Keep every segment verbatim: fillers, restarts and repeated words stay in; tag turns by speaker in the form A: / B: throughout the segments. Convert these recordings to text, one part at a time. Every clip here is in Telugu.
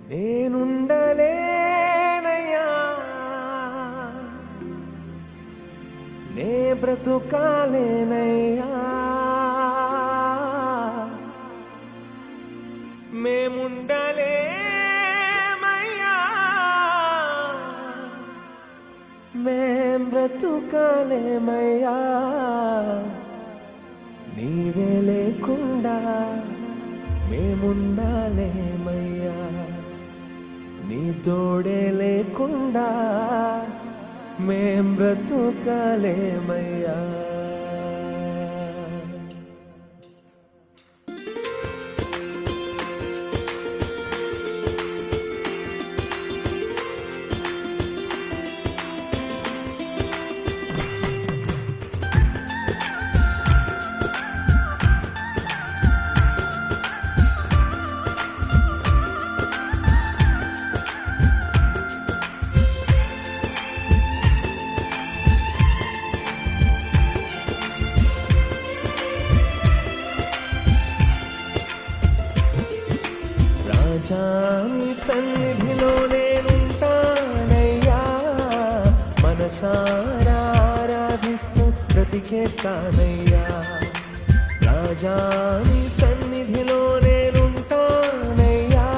A: నేనుండలేనయ్యా నే బ్రతుకాలేనయ్యా మేముండలేమయ్యా మేం బ్రతుకాలేమయ్యా నీవే లేకుండా మేముండాలేమయ్యా నీ తోడే లేకుండా మేం బ్రతుకాలేమయ్యా రాజాని సన్నిధిలో నేనుంటానయ్యా మనసారా ఆరాధిస్తూ బ్రతికేస్తానయ్యా రాజాని సన్నిధిలో నేనుంటానయ్యా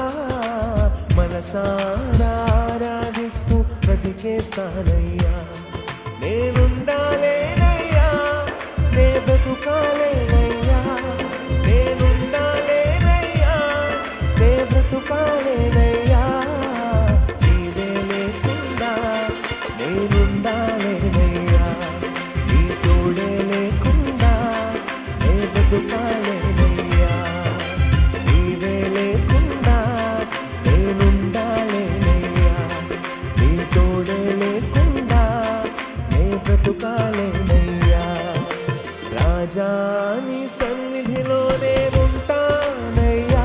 A: మనసారా ఆరాధిస్తూ బ్రతికేస్తానయ్యా నేనుండాలేనయ్యా నే బ్రతుకాలేనయ్యా బ్రతుకాలేనయ్యా నీవే లేకుండా నేనుండాలేనయ్యా నీ తోడే లేకుండా నే బ్రతుకాలేనయ్యా నీవే లేకుండా నేనుండాలేనయ్యా నీ తోడే లేకుండా నే బ్రతుకాలేనయ్యా రాజా నీ సన్నిధిలో నేనుంటానయ్యా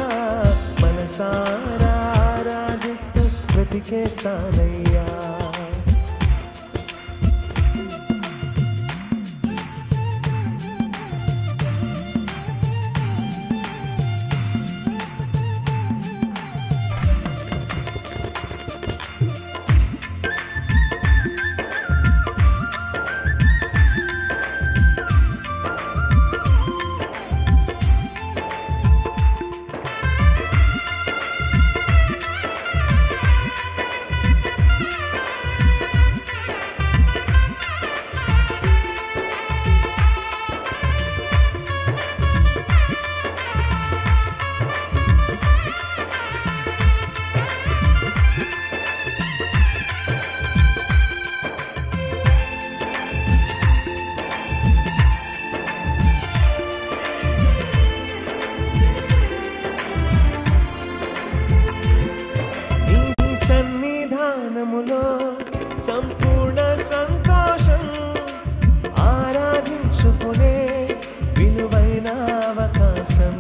A: మనసారా ఆరాధిస్తూ బ్రతికేస్తానయ్యా సన్నిధానములో సంపూర్ణ సంతోషం ఆరాధించుకునే విలువైన అవకాశం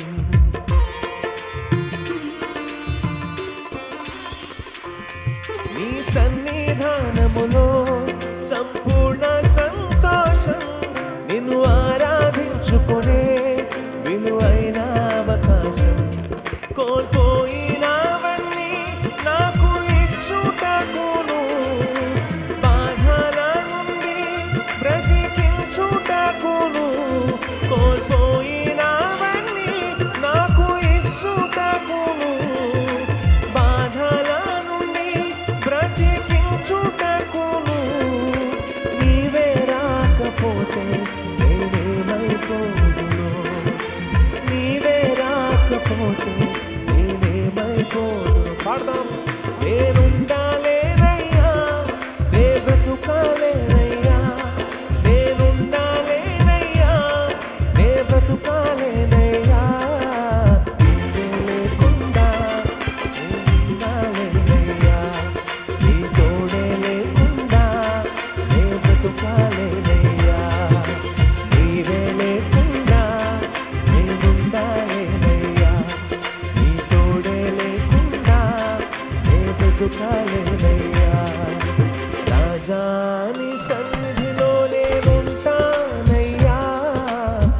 A: నీ సన్నిధానములో సంపూర్ణ సంతోషం నిన్ను ఆరాధించుకునే విలువైన అవకాశం కోల్పోయినవన్నీ నాకు ఇచ్చుటకును బాధల నుండి బ్రతికించుటకును కోల్పోయినవన్నీ నాకు ఇచ్చుటకును బాధల నుండి బ్రతికించుటకును నీవే రాకపోతే నేనేమైపోదును నీవే రాకపోతే నేనేమైపోదును పాడదాం నేనుండాలేనయ్యా నే బ్రతుకాలేనయ్యా నేనుండాలేనయ్యా నే బ్రతుకాలేనయ్యా నీవే లేకుండా నేనుండాలేనయ్యా నీ తోడే లేకుండా నే బ్రతుకాలేనయ్యా నీవే లేకుండా నేనుండాలేనయ్యా నీ తోడే లేకుండా నే బ్రతుకాలేనయ్యా రాజా నీ సన్నిధిలో నేనుంటానయ్యా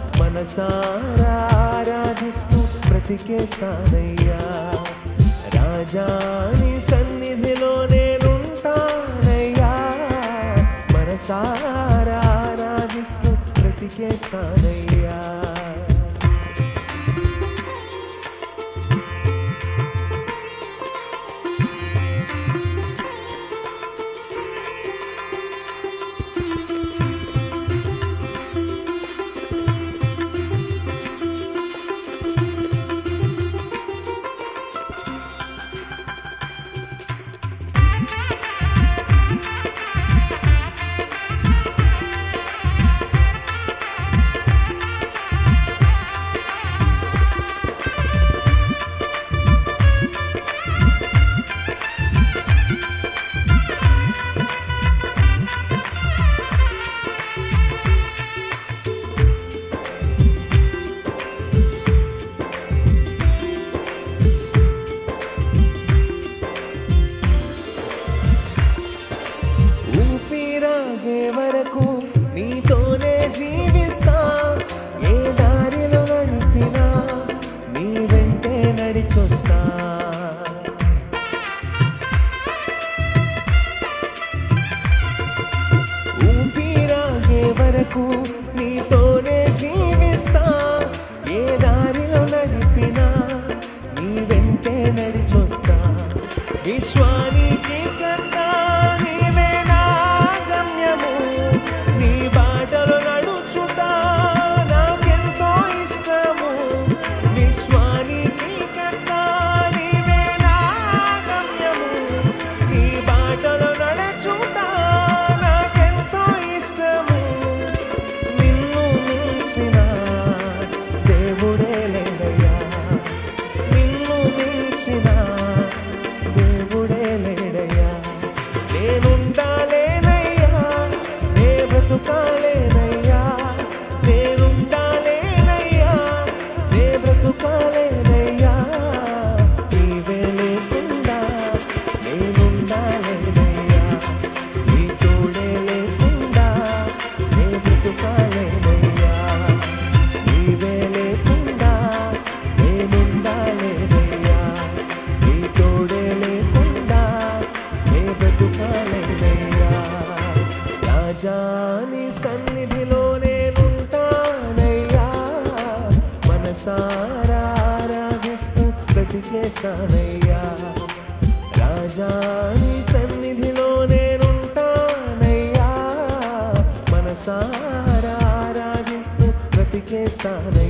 A: మనసారా ఆరాధిస్తూ బ్రతికేస్తానయ్యా రాజాని సన్నిధిలో నేనుంటానయ్యా, మనసారా ఆరాధిస్తూ బ్రతికేస్తానయ్యా. వరకు నీతోనే జీవిస్తా, ఏ దారిలో నడిపినా నీ వెంటే నడిచొస్తా. ఊపిరాగే వరకు నీతోనే జీవిస్తా, ఏ దారిలో నడిపినా నీ వెంటే నడిచొస్తా. విశ్వానికి కన్నా నీవే నా గమ్యము, నీ బాటలో నడుచుట నాకెంతో ఇష్టము. విశ్వానికి కన్నా నీవే నా గమ్యము, నీ బాటలో నడుచుట నాకెంతో ఇష్టము. నిన్ను మించిన దేవుడే లేడయ్యా, నిన్ను మించిన దేవుడే లేడయ్యా. నేనుండాలేనయ్యా, నే బ్రతుకాలేనయ్యా, నేనుండాలేనయ్యా, నే బ్రతుకాలేనయ్యా. నీవే లేకుండా నేనుండాలేనయ్యా, నీ తోడే లేకుండా నే బ్రతుకాలేనయ్యా. నీవే లేకుండా నేనుండాలేనయ్యా, నీ తోడే లేకుండా నే బ్రతుకాలేనయ్యా. రాజాని సన్నిధిలో నేనుంటానయ్యా, మనసారా ఆరాధిస్తూ బ్రతికేస్తానయ్యా. రాజాని సన్నిధిలో నేనుంటానయ్యా, మనసారా ఆరాధిస్తూ బ్రతికేస్తానయ్యా.